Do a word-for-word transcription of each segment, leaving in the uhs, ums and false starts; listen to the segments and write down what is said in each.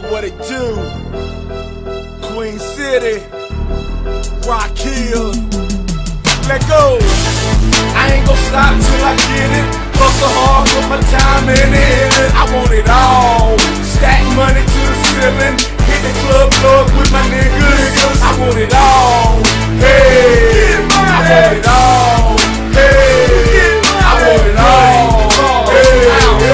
what it do? Queen City, Rock Hill, let go. I ain't gon' stop till I get it. Hustle hard, put my time in it. I want it all. Stack money to the ceiling. Hit the club, plug with my niggas. I want it all. Hey, I want it all. Hey, I want it all. Hey,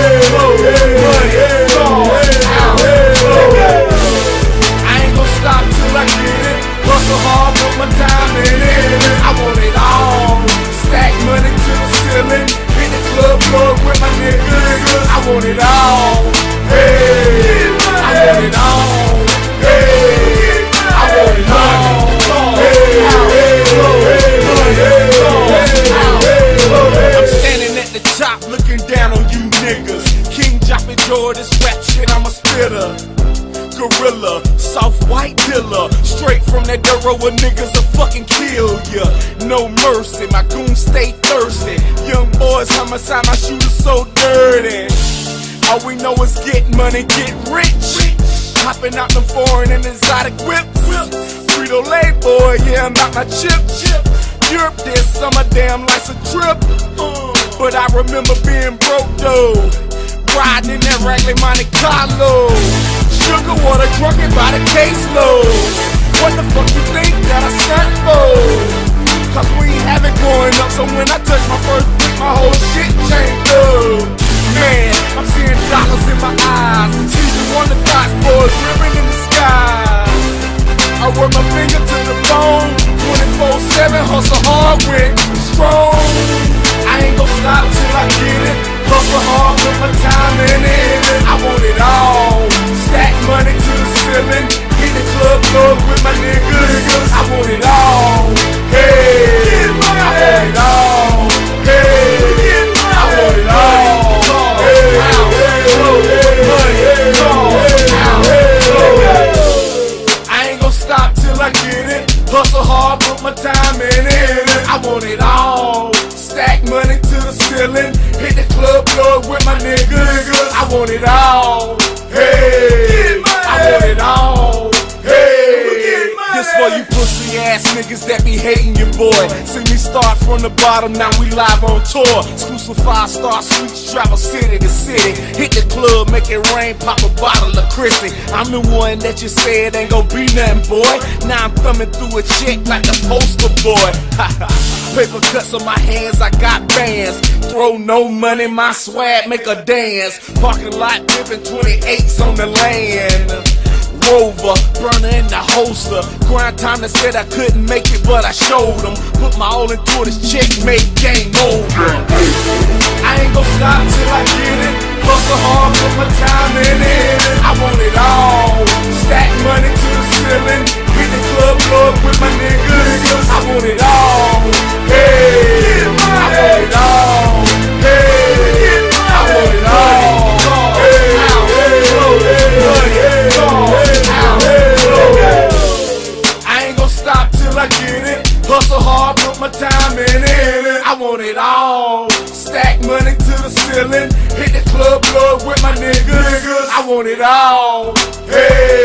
I ain't gon' stop till I get it. Hustle hard, put my time in it. I want it all. Stack money to the ceiling. Hit the club, plug with my niggas. I want it all. Hey, I want it all. Hey, I want it all. Hey, I'm standing at the top looking down on you niggas. King Joppy Joy, this rap shit, I'm a spitter. Gorilla, soft white dealer. Straight from that dirt road where niggas will fucking kill ya. No mercy, my goons stay thirsty. Young boys, homicide, my shooters so dirty. All we know is get money, get rich. Hopping out them foreign and exotic whips. Frito-Lay boy, yeah, I'm out my chip. Europe this summer, damn life's a trip. But I remember being broke though. Riding in that Raglan Monte Carlo. Sugar water drunken by the caseload. What the fuck you think that I stunt for? Cause we ain't have it growing up, so when I touch my first brick, my whole shit changed up. Man, I'm seeing dollars in my eyes. Season one of dots, boys dripping in the sky. I work my finger to the bone. twenty-four seven, hustle hard with strong. I ain't gon' stop till I get it. Hustle hard, put my time in it. I want it all. Stack money to the ceiling. Hit the club, plug with my niggas. I want it all. Hey, I want it all. Hey, I want it all. I ain't gon' stop till I get it. Hustle hard, put my time in it. I want it all. Stack money to the ceiling. Hit the club, plug with my niggas. I want it all. Hey, I want it all. Hey, this for you pussy ass niggas that be hating your boy. See me start from the bottom, now we live on tour. Exclusive five star suites, travel city to city. Hit the club, make it rain, pop a bottle of Chrissy. I'm the one that you said ain't gon' be nothing, boy. Now I'm thumbing through a check like the poster boy. Paper cuts on my hands, I got bands. Throw no money, my swag make a dance. Parking lot dipping twenty-eights on the land. Rover, burner in the holster. Grind time that said I couldn't make it, but I showed them. Put my all into this checkmate, game over. I ain't gon' stop till I get it. Hustle hard, put my time in it. I want it all. Stack money to the ceiling. Hit the club, plug with my niggas. I want it all. Hey, I want it all. Hey, I want it all. I ain't gon' stop till I get it. Hustle hard, put my time in it. I want it all. Stack money to the ceiling. Hit the club, plug with my niggas. I want it all. Hey.